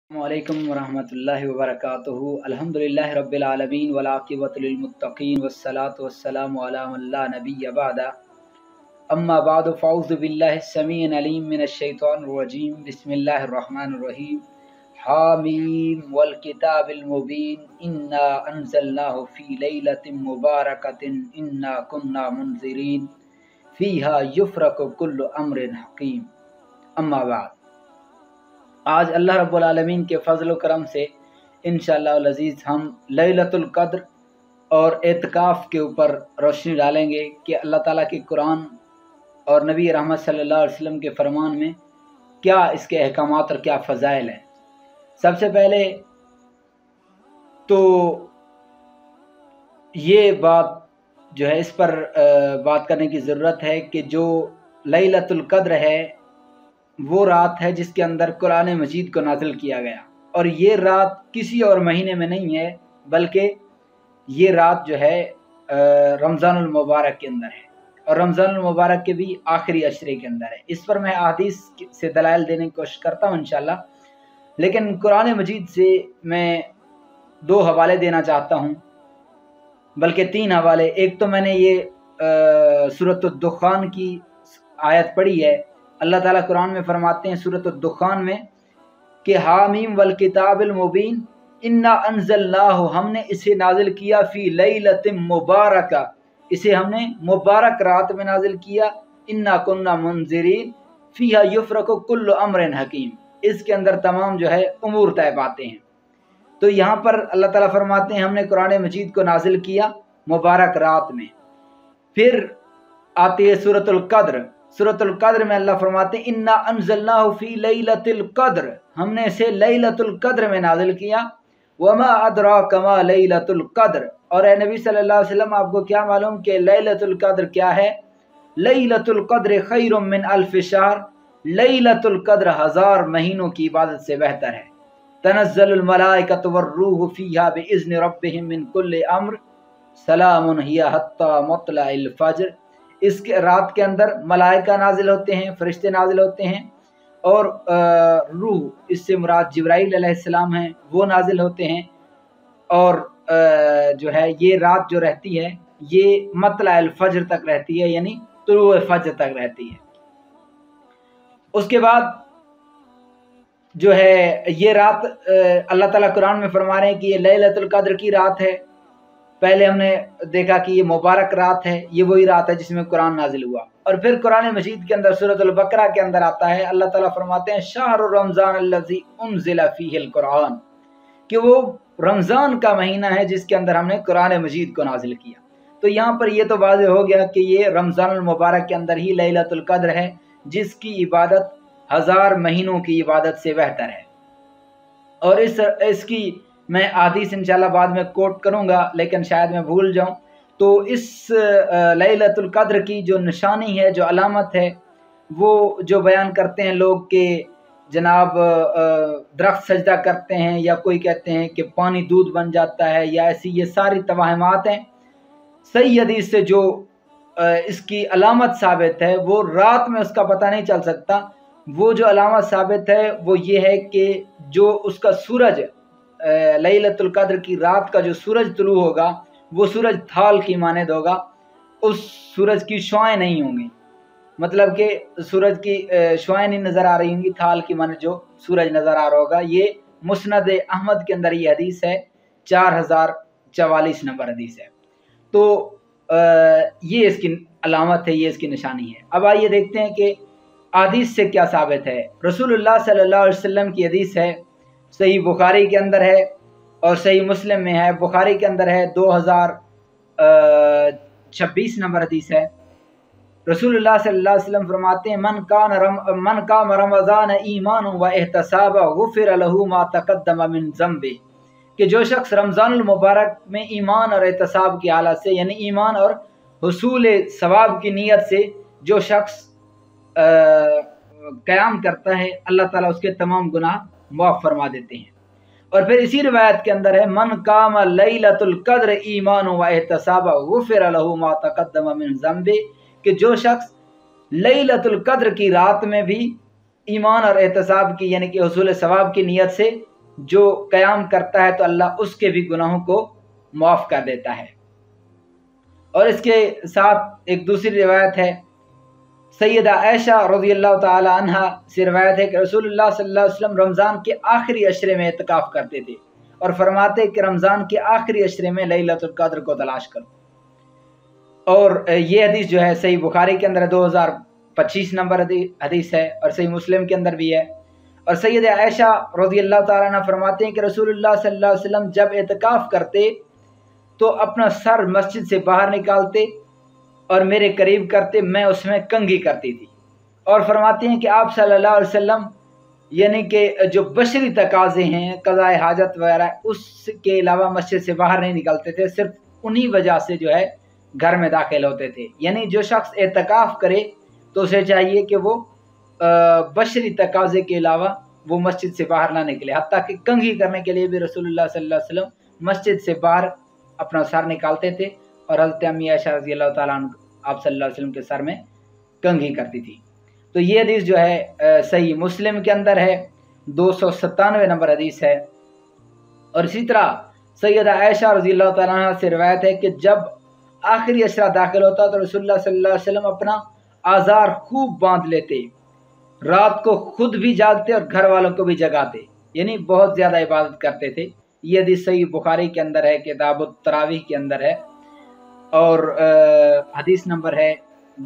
अस्सलामुअलैकुम वरहमतुल्लाहि वबरकातुहू। अल्हम्दुलिल्लाहि रब्बिल आलमीन वल आक़िबतु लिल मुत्तक़ीन वस्सलातु वस्सलामु अला मन ला नबिय्य बअदा। अम्मा बअदु फ़अऊज़ु बिल्लाहिस समीइल अलीम मिनश शैतानिर रजीम। बिस्मिल्लाहिर रहमानिर रहीम। हामीम वल किताबिल मुबीन इन्ना अंज़लनाहु फ़ी लैलतिन मुबारकतिन इन्ना कुन्ना मुनज़िरीन फ़ीहा युफ़रक़ु कुल्लु अम्रिन हकीम। अम्मा बाद, आज अल्लाह रब्बुल आलमीन के फ़ज़ल व करम से इंशाअल्लाह अज़ीज़ हम लैलतुल क़द्र और एतिकाफ़ के ऊपर रोशनी डालेंगे कि अल्लाह ताला के कुरान और नबी रहमत सल्लल्लाहु अलैहि वसल्लम के फ़रमान में क्या इसके अहकामात और क्या फ़ज़ाइल हैं। सबसे पहले तो ये बात जो है, इस पर बात करने की ज़रूरत है कि जो लैलतुल क़द्र है वो रात है जिसके अंदर कुरान मजीद को नाज़िल किया गया, और ये रात किसी और महीने में नहीं है, बल्कि ये रात जो है रमज़ानुल मुबारक के अंदर है, और रमज़ानुल मुबारक के भी आखिरी अशरे के अंदर है। इस पर मैं अहादीस से दलाइल देने की कोशिश करता हूँ इंशाअल्लाह, लेकिन कुरान मजीद से मैं दो हवाले देना चाहता हूँ, बल्कि तीन हवाले। एक तो मैंने ये सूरत दुखान की आयत पढ़ी है। अल्लाह ताला कुरान में फरमाते हैं सूरत दुखान में कि हामीम वल किताबिल मुबीन इन्ना अंज़लनाहु, हमने इसे नाजिल किया फ़ी लैलतिन मुबारका, इसे हमने मुबारक रात में नाजिल किया। इन्ना कुन्ना मुनज़िरीन फ़ीहा युफ़रक़ु कुल्लु अम्रिन हकीम, इसके अंदर तमाम जो है उमूर तय पाते हैं। तो यहाँ पर अल्लाह ताला फरमाते हैं हमने कुरान मजीद को नाजिल किया मुबारक रात में। फिर आती है सूरतुल क़द्र। सूरतुल क़द्र में अल्लाह फरमाते हैं इन्ना अंज़लनाहु फ़ी लैलतिल क़द्र, हमने इसे लैलतुल क़द्र में नाजिल किया। वमा अदराका मा लैलतुल क़द्र, और ए नबी सल्लल्लाहु अलैहि वसल्लम आपको क्या मालूम कि लैलतुल क़द्र क्या है। लैलतुल क़द्र खैरुम मिन अल्फ़ि शहर, लैलतुल क़द्र 1000 महीनों की इबादत से बेहतर है। तनज़्ज़लुल मलाइकतु वर्रूहु फ़ीहा बिइज़्नि रब्बिहिम मिन कुल्लि अम्र सलामुन हिया हत्ता मत्लइल फ़ज्र, इसके रात के अंदर मलाइका नाजिल होते हैं, फरिश्ते नाजिल होते हैं, और रूह, इससे मुराद जिब्राइल अलैहिस्सलाम हैं, वो नाजिल होते हैं। और जो है ये रात जो रहती है ये मत्लइल फ़ज्र तक रहती है, यानी तुलुए फ़ज्र तक रहती है। उसके बाद जो है ये रात अल्लाह ताला कुरान में फरमा रहे हैं कि ये लैलतुल क़द्र की रात है। पहले हमने देखा कि ये मुबारक रात है, ये वही रात है जिसमें कुरान नाजिल हुआ। और फिर कुरान मजीद के अंदर सूरतुल बकरा के अंदर आता है, अल्लाह ताला फरमाते हैं शहरु रमज़ान अल्लज़ी उन्ज़िला फ़ीहिल कुरान, कि वो रमज़ान का महीना है जिसके अंदर हमने कुरान मजीद को नाजिल किया। तो यहाँ पर ये तो वाज़ेह हो गया कि ये रमज़ानुल मुबारक के अंदर ही लैलतुल क़द्र है, जिसकी इबादत 1000 महीनों की इबादत से बेहतर है। और इसकी मैं हदीस इंशाअल्लाह बाद में कोट करूँगा, लेकिन शायद मैं भूल जाऊँ। तो इस लैलतुल क़द्र की जो निशानी है, जो अलामत है, वो जो बयान करते हैं लोग कि जनाब दरख्त सजदा करते हैं, या कोई कहते हैं कि पानी दूध बन जाता है, या ऐसी ये सारी तवाहमात हैं। सही हदीस से जो इसकी अलामत साबित है, वो रात में उसका पता नहीं चल सकता। वो जो अलामत साबित है वो ये है कि जो उसका सूरज लैलतुल क़द्र की रात का जो सूरज तुलू होगा वो सूरज थाल की मानद होगा, उस सूरज की शुआएं नहीं होंगी, मतलब कि सूरज की शुआएं नहीं नज़र आ रही होंगी, थाल की मानद जो सूरज नज़र आ रहा होगा। ये मुस्नद अहमद के अंदर ये हदीस है, 4044 नंबर हदीस है। तो ये इसकी अलामत है, ये इसकी निशानी है। अब आइए देखते हैं कि हदीस से क्या साबित है। रसूलुल्लाह सल्लल्लाहु अलैहि वसल्लम की हदीस है, सही बुखारी के अंदर है और सही मुस्लिम में है। बुखारी के अंदर है 2026 नंबर हदीस है। रसूलुल्लाह सल्लल्लाहु अलैहि वसल्लम फरमाते हैं मन काम रमज़ान ईमान व एहतसाब गुफ़िर लहू मा तक़द्दम मिन ज़ंबि, कि जो शख्स रमज़ानुल मुबारक में ईमान और एहतसाब की हालत से, यानी ईमान और हुसूल सवाब की नीयत से जो शख्स क़याम करता है, अल्लाह ताला उसके तमाम गुनाह माफ़ फरमा देते हैं। और फिर इसी रिवायत के अंदर है मन काम लैलतुल क़द्र ईमान व एहतसाब गुफ़िर लहू मा तक़द्दम मिन ज़ंबि, कि जो शख्स लैलतुल क़द्र की रात में भी ईमान और एहतसाब की, यानी कि हुसूल सवाब की नीयत से جو قیام کرتا ہے تو اللہ اس کے بھی گناہوں کو معاف کر دیتا ہے۔ اور اس کے ساتھ ایک دوسری روایت ہے، سیدہ عائشہ رضی اللہ تعالی عنہ سے روایت ہے کہ رسول اللہ صلی اللہ علیہ وسلم رمضان کے آخری عشرے میں اعتکاف کرتے تھے اور فرماتے کہ رمضان کے آخری عشرے میں لیلۃ القدر کو تلاش کرو۔ اور یہ حدیث جو ہے صحیح بخاری کے اندر 2025 نمبر حدیث ہے، اور صحیح مسلم کے اندر بھی ہے۔ اور سیدہ عائشہ رضی اللہ تعالیٰ عنہ فرماتے ہیں کہ رسول اللہ صلی اللہ علیہ وسلم جب اعتکاف کرتے تو اپنا سر مسجد سے باہر نکالتے اور میرے قریب کرتے، میں اس میں کنگھی کرتی تھی۔ اور فرماتے ہیں کہ آپ صلی اللہ علیہ وسلم یعنی کہ جو بشری تقاضے ہیں، قضاء حاجت وغیرہ، اس کے علاوہ مسجد سے باہر نہیں نکلتے تھے، صرف انہی وجہ سے جو ہے گھر میں داخل ہوتے تھے۔ یعنی جو شخص اعتکاف کرے تو اسے چاہیے کہ وہ بشری تقاضے کے علاوہ وہ مسجد سے باہر نہ نکلے، حتیٰ کہ کنگھی کرنے کے لیے بھی رسول اللہ صلی اللہ علیہ وسلم مسجد سے باہر اپنا سر نکالتے تھے، اور حضرت امی عائشہ رضی اللہ تعالیٰ عنہ آپ صلی اللہ علیہ وسلم کے سر میں کنگھی کرتی تھی۔ تو یہ حدیث جو ہے صحیح مسلم کے اندر ہے، 297 نمبر حدیث ہے۔ اور اسی طرح سیدہ عائشہ رضی اللہ تعالیٰ عنہ سے روایت ہے کہ جب آخری عشرہ داخل ہوتا تو رسول اللہ صلی اللہ علیہ وسلم اپنا آزار خوب باندھ لیتے، رات کو خود بھی جاگتے اور گھر والوں کو بھی جگاتے، یعنی بہت زیادہ عبادت کرتے تھے۔ یہ حدیث صحیح بخاری کے اندر ہے، کتاب التراویح کے اندر ہے، اور حدیث نمبر ہے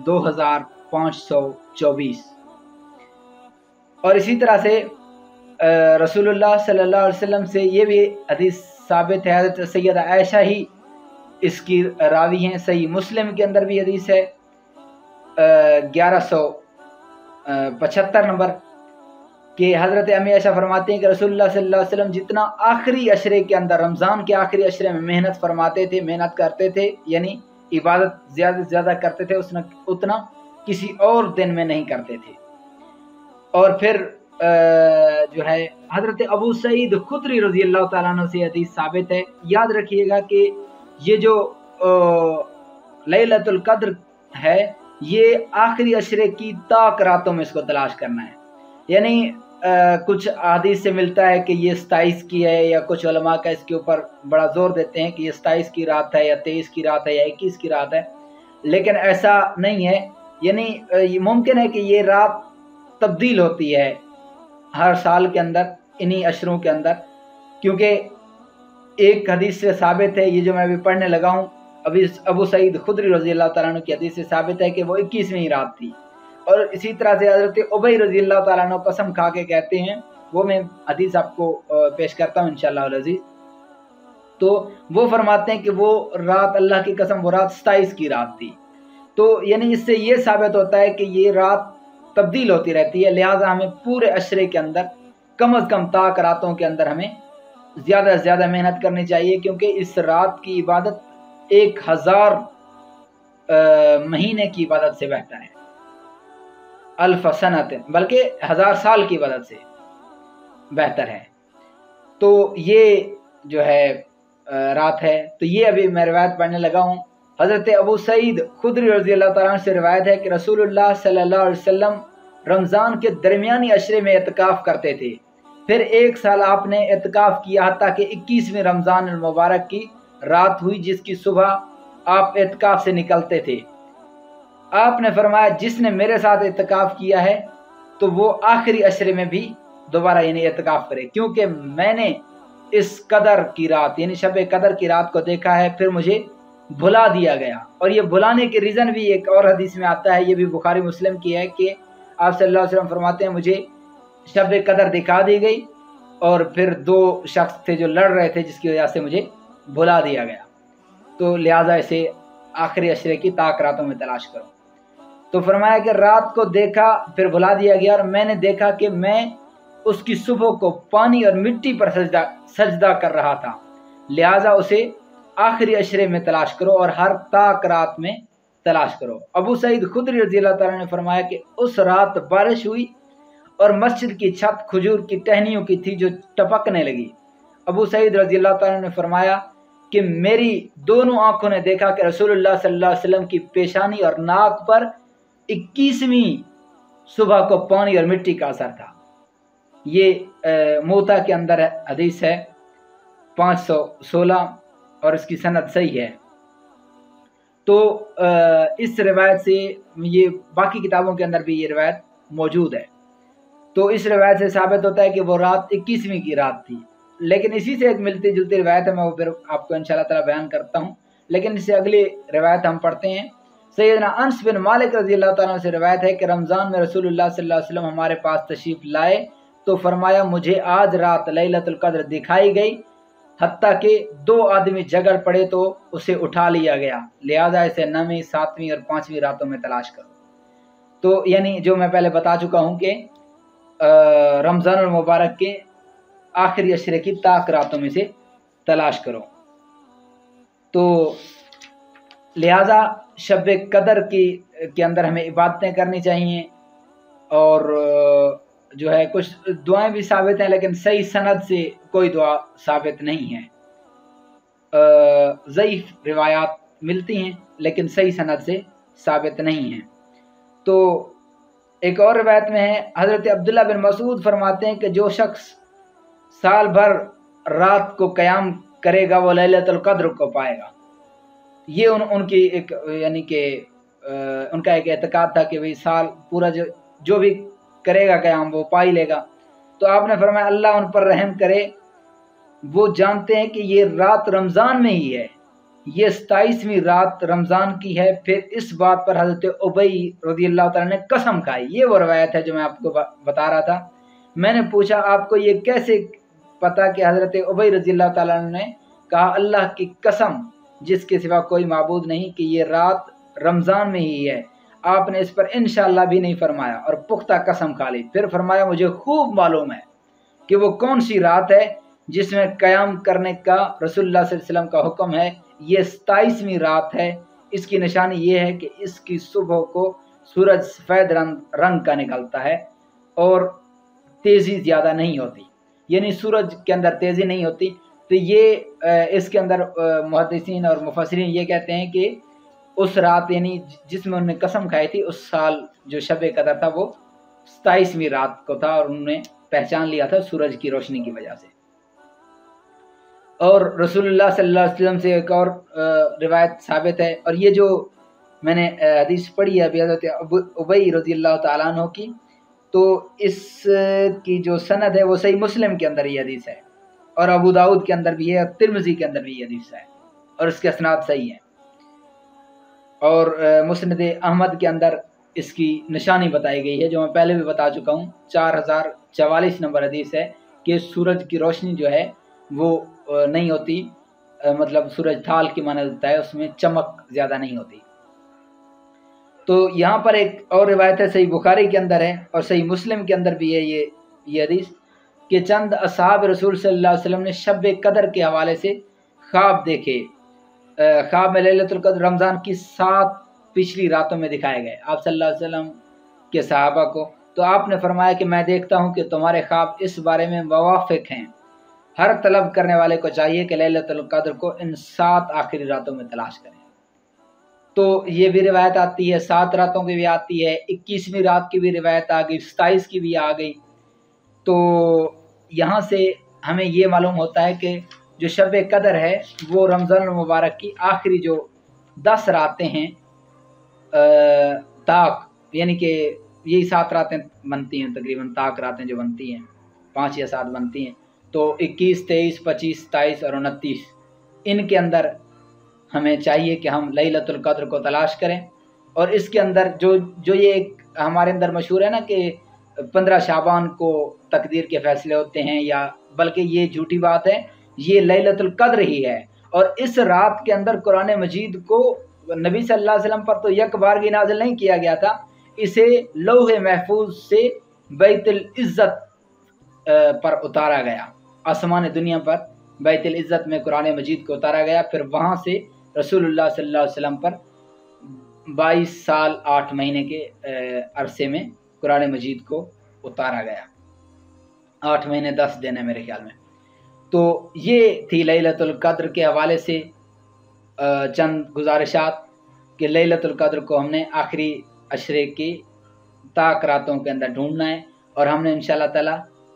2524۔ اور اسی طرح سے رسول اللہ صلی اللہ علیہ وسلم سے یہ بھی حدیث ثابت ہے، حضرت سیدہ عائشہ ہی اس کی راوی ہیں۔ صحیح مسلم کے اندر بھی حدیث ہے 1175 نمبر، کہ حضرت امی عائشہ فرماتے ہیں کہ رسول اللہ صلی اللہ علیہ وسلم جتنا آخری عشرے کے اندر، رمضان کے آخری عشرے میں محنت فرماتے تھے، محنت کرتے تھے، یعنی عبادت زیادہ سے زیادہ کرتے تھے، اتنا کسی اور دن میں نہیں کرتے تھے۔ اور پھر جو ہے حضرت ابو سعید خدری رضی اللہ تعالیٰ عنہ سے حدیث ثابت ہے۔ یاد رکھیے گا کہ یہ جو لیلۃ القدر ہے، یہ آخری عشرے کی طاق راتوں میں اس کو تلاش کرنا ہے۔ یعنی کچھ حدیث سے ملتا ہے کہ یہ 27 کی ہے، یا کچھ علماء کا اس کے اوپر بڑا زور دیتے ہیں کہ یہ 27 کی رات ہے، یا 23 کی رات ہے، یا 21 کی رات ہے، لیکن ایسا نہیں ہے۔ یعنی ممکن ہے کہ یہ رات تبدیل ہوتی ہے ہر سال کے اندر، انہی عشروں کے اندر، کیونکہ ایک حدیث سے ثابت ہے، یہ جو میں ابھی پڑھنے لگا ہوں، ابھی ابو سعید خدری رضی اللہ تعالیٰ عنہ کی حدیث سے ثابت ہے کہ وہ 21ویں رات تھی۔ اور اسی طرح سے حضرت ابی رضی اللہ تعالیٰ عنہ قسم کھا کے کہتے ہیں، وہ میں حدیث آپ کو پیش کرتا ہوں انشاءاللہ العزیز۔ تو وہ فرماتے ہیں کہ وہ رات، اللہ کی قسم، وہ رات 27 کی رات تھی۔ تو یعنی اس سے یہ ثابت ہوتا ہے کہ یہ رات تبدیل ہوتی رہتی ہے، لہٰذا ہمیں پورے عشرے کے اندر کم از کم طاق راتوں کے اندر ہمیں زیادہ سے زیادہ محنت کرنی چاہیے، کیونکہ اس رات کی عبادت 1000 مہینے کی عبادت سے بہتر ہے، الف سنت، بلکہ 1000 سال کی عبادت سے بہتر ہے۔ تو یہ جو ہے رات ہے، تو یہ ابھی میں روایت پڑھنے لگا ہوں۔ حضرت ابو سعید خدری رضی اللہ تعالیٰ عنہ سے روایت ہے کہ رسول اللہ صلی اللہ علیہ وسلم رمضان کے درمیانی عشرے میں اعتکاف کرتے تھے، پھر 1 سال آپ نے اعتکاف کیا حتیٰ کہ 21ویں رمضان المبارک کی رات ہوئی، جس کی صبح آپ اعتکاف سے نکلتے تھے۔ آپ نے فرمایا جس نے میرے ساتھ اعتکاف کیا ہے تو وہ آخری عشرے میں بھی دوبارہ یعنی اعتکاف کرے، کیونکہ میں نے اس قدر کی رات یعنی شب قدر کی رات کو دیکھا ہے، پھر مجھے بھلا دیا گیا۔ اور یہ بھلانے کے ریزن بھی ایک اور حدیث میں آتا ہے، یہ بھی بخاری مسلم کی ہے، کہ آپ صلی اللہ علیہ وسلم فرماتے ہیں مجھے شب قدر دکھا دی گئی، اور پھر 2 شخص تھے جو لڑ رہے تھے، جس کی وجہ سے مجھے بھلا دیا گیا، تو لہٰذا اسے آخری عشرے کی طاق راتوں میں تلاش کرو۔ تو فرمایا کہ رات کو دیکھا پھر بھلا دیا گیا، اور میں نے دیکھا کہ میں اس کی صبح کو پانی اور مٹی پر سجدہ کر رہا تھا، لہٰذا اسے آخری عشرے میں تلاش کرو اور ہر طاق رات میں تلاش کرو۔ ابو سعید خدری رضی اللہ تعالیٰ نے فرمایا کہ اس رات بارش ہوئی اور مسجد کی چھت کھجور کی ٹہنیوں کی تھی جو ٹپکنے لگی۔ ابو سعید رضی اللہ تعالیٰ نے فرمایا کہ میری دونوں آنکھوں نے دیکھا کہ رسول اللہ صلی اللہ علیہ وسلم کی پیشانی اور ناک پر 21ویں صبح کو پانی اور مٹی کا اثر تھا، یہ موتا کے اندر حدیث ہے 516 اور اس کی سند صحیح ہے۔ تو اس روایت سے یہ باقی کتابوں کے اندر بھی یہ روایت موجود ہے، تو اس روایت سے ثابت ہوتا ہے کہ وہ رات 21ویں کی رات تھی۔ لیکن اسی سے ایک ملتی جلتی روایت ہے، میں وہ پھر آپ کو انشاءاللہ تعالی بیان کرتا ہوں، لیکن اس سے اگلی روایت ہم پڑھتے ہیں۔ سیدنا انس بن مالک رضی اللہ تعالیٰ عنہ سے روایت ہے کہ رمضان میں رسول اللہ صلی اللہ علیہ وسلم ہمارے پاس تشریف لائے تو فرمایا مجھے آج رات لیلۃ القدر دکھائی گئی، حتیٰ کہ 2 آدمی جگڑ پڑے تو اسے اٹھا لیا گیا، لہذا اسے 9ویں 7ویں اور 5ویں راتوں میں تلاش کرو۔ تو یعنی جو میں پہلے بتا چکا ہوں کہ رمضان المبارک کے آخری عشرے کی طاق راتوں میں سے تلاش کرو۔ تو لہذا شب قدر کے اندر ہمیں عبادتیں کرنی چاہیے، اور جو ہے کچھ دعائیں بھی ثابت ہیں، لیکن صحیح سند سے کوئی دعا ثابت نہیں ہے، ضعیف روایات ملتی ہیں لیکن صحیح سند سے ثابت نہیں ہیں۔ تو ایک اور روایت میں ہے، حضرت عبداللہ بن مسعود فرماتے ہیں کہ جو شخص سال بھر رات کو قیام کرے گا وہ لیلۃ القدر کو پائے گا۔ یہ ان کی ایک یعنی کہ ان کا ایک اعتقاد تھا کہ بھئی سال پورا جو بھی کرے گا قیام وہ پا ہی لے گا۔ تو آپ نے فرمایا اللہ ان پر رحم کرے، وہ جانتے ہیں کہ یہ رات رمضان میں ہی ہے، یہ 27ویں رات رمضان کی ہے۔ پھر اس بات پر حضرت ابی رضی اللہ تعالیٰ نے قسم کھائی۔ یہ وہ روایت ہے جو میں آپ کو بتا رہا تھا۔ میں نے پوچھا آپ کو یہ کیسے پتا کہ حضرت ابی رضی اللہ تعالیٰ نے کہا اللہ کی قسم جس کے سوا کوئی معبود نہیں کہ یہ رات رمضان میں ہی ہے، آپ نے اس پر انشاءاللہ بھی نہیں فرمایا اور پختہ قسم کھا لی۔ پھر فرمایا مجھے خوب معلوم ہے کہ وہ کون سی رات ہے جس میں قیام کرنے کا رسول اللہ صلی اللہ علیہ وسلم کا حکم ہے، یہ 27ویں رات ہے۔ اس کی نشانی یہ ہے کہ اس کی صبح کو سورج سفید رنگ کا نکلتا ہے اور تیزی زیادہ نہیں ہوتی، یعنی سورج کے اندر تیزی نہیں ہوتی۔ تو یہ اس کے اندر محدثین اور مفسرین یہ کہتے ہیں کہ اس رات یعنی جس میں انہوں نے قسم کھائی تھی اس سال جو شب قدر تھا وہ 27ویں رات کو تھا، اور انہوں نے پہچان لیا تھا سورج کی روشنی کی وجہ سے۔ اور رسول اللہ صلی اللہ علیہ وسلم سے ایک اور روایت ثابت ہے، اور یہ جو میں نے حدیث پڑھی ہے ابھی حضرت ابی رضی اللہ تعالیٰ عنہ کی، تو اس کی جو سند ہے وہ صحیح مسلم کے اندر یہ حدیث ہے، اور ابو داؤد کے اندر بھی ہے، اور ترمذی کے اندر بھی یہ حدیث ہے، اور اس کے اسناد صحیح ہیں۔ اور مسند احمد کے اندر اس کی نشانی بتائی گئی ہے جو میں پہلے بھی بتا چکا ہوں، 4044 نمبر حدیث ہے کہ سورج کی روشنی جو ہے وہ نہیں ہوتی، مطلب سورج تھال کی مانند ہوتا ہے، اس میں چمک زیادہ نہیں ہوتی۔ تو یہاں پر ایک اور روایت ہے صحیح بخاری کے اندر ہے اور صحیح مسلم کے اندر بھی ہے یہ حدیث کہ چند اصحاب رسول صلی اللہ علیہ وسلم نے شب قدر کے حوالے سے خواب دیکھے، خواب میں لیلۃ القدر رمضان کی 7 پچھلی راتوں میں دکھائے گئے آپ صلی اللہ علیہ وسلم کے صحابہ کو۔ تو آپ نے فرمایا کہ میں دیکھتا ہوں کہ تمہارے خواب اس بارے میں موافق ہیں، ہر طلب کرنے والے کو چاہیے کہ لیلۃ القدر کو ان 7 آخری راتوں میں تلاش کریں۔ تو یہ بھی روایت آتی ہے، 7 راتوں کی بھی آتی ہے، 21ویں رات کی بھی روایت آ گئی، 27 کی بھی آ گئی۔ تو یہاں سے ہمیں یہ معلوم ہوتا ہے کہ جو شب قدر ہے وہ رمضان المبارک کی آخری جو 10 راتیں ہیں طاق، یعنی کہ یہی 7 راتیں بنتی ہیں تقریباً، طاق راتیں جو بنتی ہیں 5 یا 7 بنتی ہیں، تو 21 23 25 27 اور 29 ان کے اندر ہمیں چاہیے کہ ہم لیلۃ القدر کو تلاش کریں۔ اور اس کے اندر جو یہ ایک ہمارے اندر مشہور ہے نا کہ 15 شعبان کو تقدیر کے فیصلے ہوتے ہیں، یا بلکہ یہ جھوٹی بات ہے، یہ لیلۃ القدر ہی ہے۔ اور اس رات کے اندر قرآن مجید کو نبی صلی اللہ علیہ وسلم پر تو یک بارگی نازل نہیں کیا گیا تھا، اسے لوح محفوظ سے بیت العزت پر اتارا گیا، آسمان دنیا پر بیت العزت میں قرآن مجید کو اتارا گیا، پھر وہاں سے رسول اللہ صلی اللہ علیہ وسلم پر 22 سال 8 مہینے کے عرصے میں قرآن مجید کو اتارا گیا، 8 مہینے 10 دن ہے میرے خیال میں۔ تو یہ تھی لیلۃ القدر کے حوالے سے چند گزارشات کہ لیلۃ القدر کو ہم نے آخری عشرے کی طاق راتوں کے اندر ڈھونڈنا ہے، اور ہم نے انشاءاللہ تعالی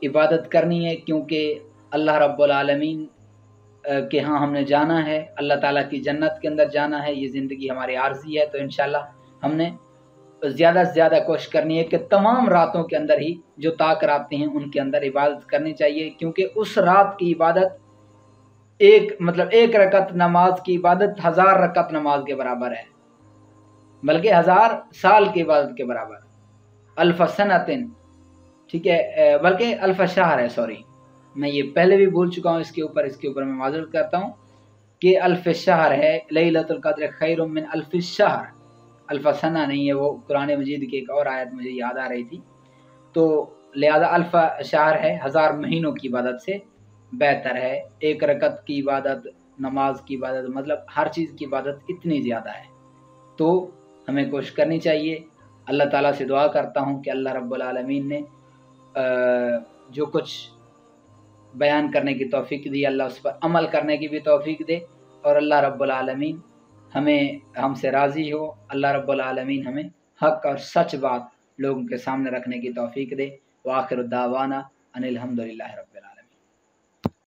عبادت کرنی ہے، کیونکہ اللہ رب العالمین کہ ہاں ہم نے جانا ہے، اللہ تعالیٰ کی جنت کے اندر جانا ہے۔ یہ زندگی ہماری عارضی ہے، تو انشاءاللہ ہم نے زیادہ سے زیادہ کوشش کرنی ہے کہ تمام راتوں کے اندر ہی جو طاق راتیں ہیں ان کے اندر عبادت کرنی چاہیے، کیونکہ اس رات کی عبادت ایک رکعت نماز کی عبادت 1000 رکعت نماز کے برابر ہے، بلکہ 1000 سال کی عبادت کے برابر، الف سنتن، ٹھیک ہے، بلکہ الف شہر ہے، سوری میں یہ پہلے بھی بھول چکا ہوں، اس کے اوپر میں معذرت کرتا ہوں کہ الف شہر ہے، لیلۃ القدر خیر من الف شہر، الف سنہ نہیں ہے، وہ قرآن مجید کی ایک اور آیت مجھے یاد آ رہی تھی، تو لہذا الف شہر ہے، 1000 مہینوں کی عبادت سے بہتر ہے۔ ایک رکعت کی عبادت، نماز کی عبادت، مطلب ہر چیز کی عبادت اتنی زیادہ ہے، تو ہمیں کوشش کرنی چاہیے۔ اللہ تعالیٰ سے دعا کرتا ہوں کہ اللہ رب العالمین نے جو کچھ بیان کرنے کی توفیق دی، اللہ اس پر عمل کرنے کی بھی توفیق دے، اور اللہ رب العالمین ہم سے راضی ہو، اللہ رب العالمین ہمیں حق اور سچ بات لوگوں کے سامنے رکھنے کی توفیق دے۔ وآخر الدعوانا ان الحمد للہ رب